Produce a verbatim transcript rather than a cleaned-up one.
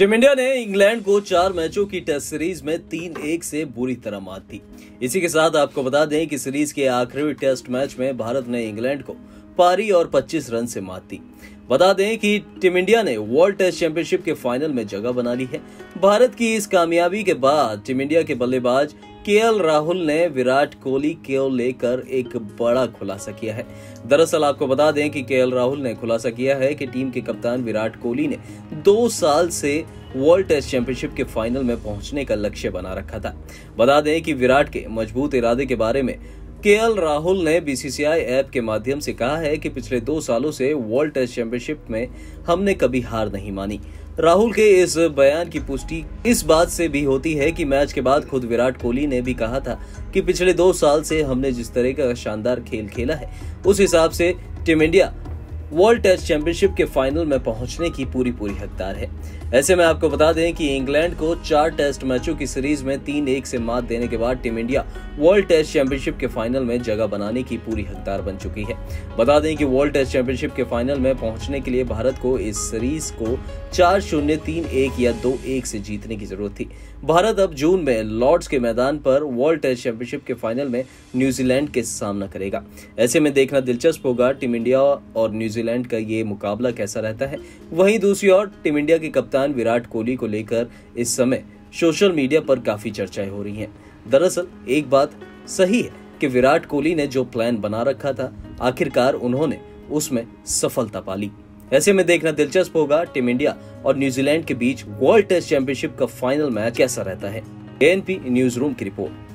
Team India ने England को चार मैचों की टेस्ट सीरीज में तीन एक से बुरी तरह मात दी। इसी के साथ आपको बता दें कि सीरीज के आखिरी टेस्ट मैच में भारत ने इंग्लैंड को पारी और पच्चीस रन से मात दी। बता दें कि टीम इंडिया ने वर्ल्ड टेस्ट चैंपियनशिप के फाइनल में जगह बना ली है। भारत की इस कामयाबी के बाद टीम इंडिया के बल्लेबाज केएल राहुल ने विराट कोहली को लेकर एक बड़ा खुलासा किया है। दरअसल आपको बता दें कि केएल राहुल ने खुलासा किया है कि टीम के कप्तान विराट कोहली ने दो साल से वर्ल्ड टेस्ट चैंपियनशिप के फाइनल में पहुंचने का लक्ष्य बना रखा था। बता दें कि विराट के मजबूत इरादे के बारे में केएल राहुल ने बीसीसीआई ऐप के माध्यम से कहा है कि पिछले दो सालों से वर्ल्ड टेस्ट चैंपियनशिप में हमने कभी हार नहीं मानी। राहुल के इस बयान की पुष्टि इस बात से भी होती है कि मैच के बाद खुद विराट कोहली ने भी कहा था कि पिछले दो साल से हमने जिस तरह का शानदार खेल खेला है, उस हिसाब से team India world test championship के फाइनल में पहुंचने की पूरी पूरी हकदार है। ऐसे में आपको बता दें कि इंग्लैंड को चार टेस्ट मैचों की सीरीज में तीन एक से मात देने के बाद team India world test championship के फाइनल में जगह बनाने की पूरी हकदार बन चुकी है। बता दें कि वर्ल्ड टेस्ट चैंपियनशिप के फाइनल में पहुंचने के लिए भारत को इस सीरीज को चार शून्य तीन एक या दो एक से जीतने की जरूरत थी। भारत अब जून में लॉर्ड्स के मैदान पर वर्ल्ड टेस्ट चैंपियनशिप के फाइनल में न्यूजीलैंड के सामना करेगा। ऐसे में देखना दिलचस्प होगा टीम इंडिया और न्यूजीलैंड का ये मुकाबला कैसा रहता है। वहीं दूसरी ओर टीम इंडिया के कप्तान विराट कोहली को लेकर इस समय सोशल मीडिया पर काफी चर्चाएं हो रही हैं। दरअसल एक बात सही है कि विराट कोहली ने जो प्लान बना रखा था, आखिरकार उन्होंने उसमें सफलता पा ली। ऐसे में देखना दिलचस्प होगा टीम इंडिया और न्यूजीलैंड के बीच वर्ल्ड टेस्ट चैंपियनशिप का फाइनल मैच कैसा रहता है। एएनपी न्यूज रूम की रिपोर्ट।